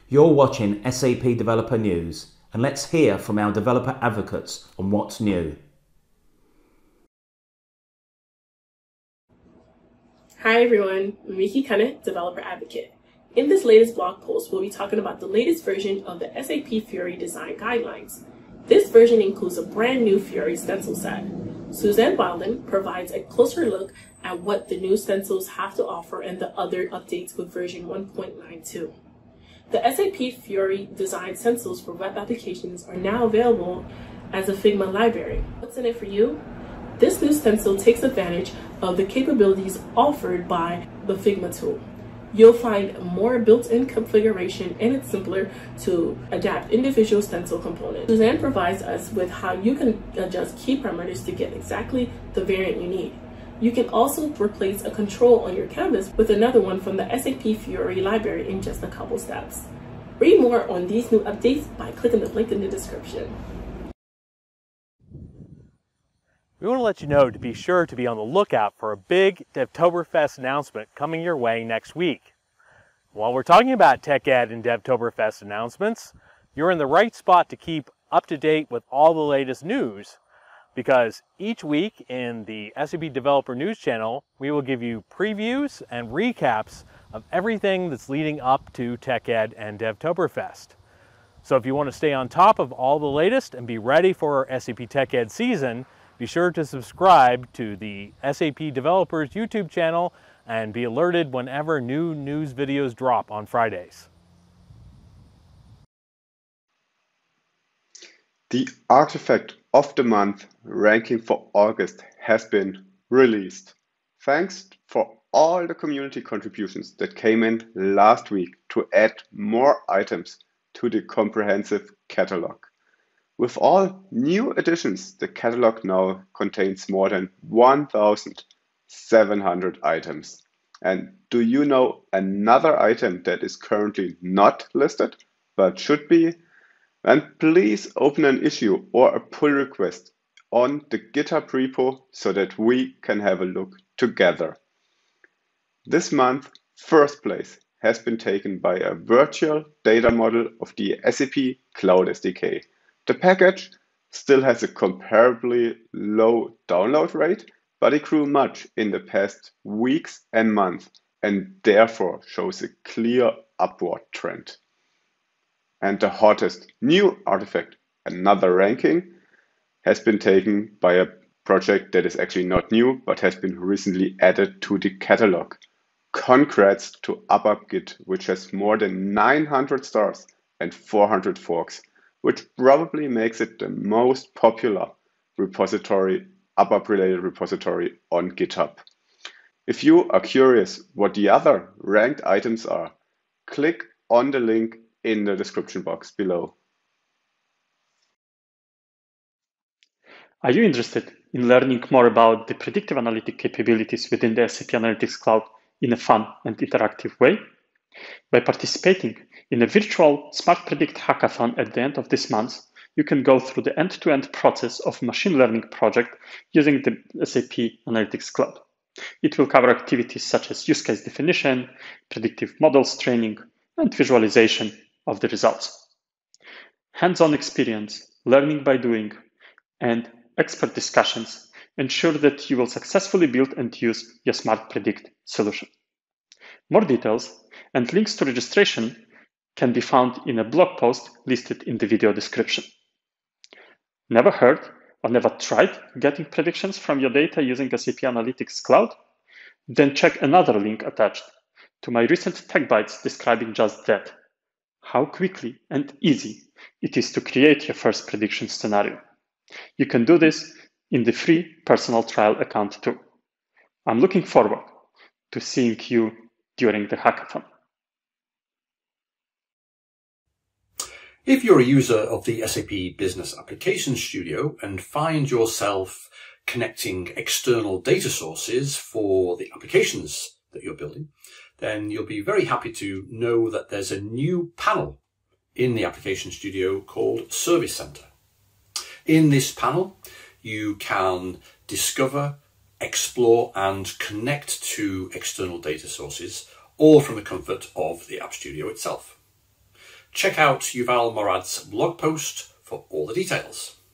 You're watching SAP Developer News, and let's hear from our developer advocates on what's new. Hi everyone, I'm Miki Kennett, Developer Advocate. In this latest blog post, we'll be talking about the latest version of the SAP Fiori Design Guidelines. This version includes a brand new Fiori stencil set. Suzanne Wilden provides a closer look at what the new stencils have to offer and the other updates with version 1.92. The SAP Fiori Design stencils for web applications are now available as a Figma library. What's in it for you? This new stencil takes advantage of the capabilities offered by the Figma tool. You'll find more built-in configuration, and it's simpler to adapt individual stencil components. Suzanne provides us with how you can adjust key parameters to get exactly the variant you need. You can also replace a control on your canvas with another one from the SAP Fiori library in just a couple steps. Read more on these new updates by clicking the link in the description. We want to let you know to be sure to be on the lookout for a big Devtoberfest announcement coming your way next week. While we're talking about TechEd and Devtoberfest announcements, you're in the right spot to keep up to date with all the latest news, because each week in the SAP Developer News channel, we will give you previews and recaps of everything that's leading up to TechEd and Devtoberfest. So if you want to stay on top of all the latest and be ready for our SAP TechEd season, be sure to subscribe to the SAP Developers YouTube channel and be alerted whenever new news videos drop on Fridays. The Artifact of the Month ranking for August has been released. Thanks for all the community contributions that came in last week to add more items to the comprehensive catalog. With all new additions, the catalog now contains more than 1,700 items. And do you know another item that is currently not listed, but should be? Then please open an issue or a pull request on the GitHub repo so that we can have a look together. This month, first place has been taken by a virtual data model of the SAP Cloud SDK. The package still has a comparably low download rate, but it grew much in the past weeks and months, and therefore shows a clear upward trend. And the hottest new artifact, another ranking, has been taken by a project that is actually not new, but has been recently added to the catalog. Congrats to ABAP-Git, which has more than 900 stars and 400 forks, which probably makes it the most popular repository, ABAP-related repository on GitHub. If you are curious what the other ranked items are, click on the link in the description box below. Are you interested in learning more about the predictive analytic capabilities within the SAP Analytics Cloud in a fun and interactive way? By participating in a virtual Smart Predict hackathon at the end of this month, you can go through the end-to-end process of machine learning project using the SAP Analytics Cloud. It will cover activities such as use case definition, predictive models training, and visualization of the results. Hands-on experience, learning by doing, and expert discussions ensure that you will successfully build and use your Smart Predict solution. More details and links to registration can be found in a blog post listed in the video description. Never heard or never tried getting predictions from your data using SAP Analytics Cloud? Then check another link attached to my recent Tech Bites describing just that, how quickly and easy it is to create your first prediction scenario. You can do this in the free personal trial account too. I'm looking forward to seeing you during the hackathon. If you're a user of the SAP Business Application Studio and find yourself connecting external data sources for the applications that you're building, then you'll be very happy to know that there's a new panel in the Application Studio called Service Center. In this panel, you can discover, explore, and connect to external data sources, all from the comfort of the App Studio itself. Check out Yuval Morad's blog post for all the details.